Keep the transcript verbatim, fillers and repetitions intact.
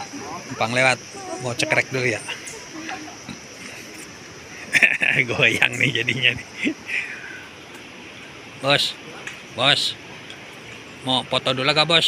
numpang lewat, mau cekrek dulu ya. Goyang nih jadinya nih. Bos, bos, mau foto dulu gak bos?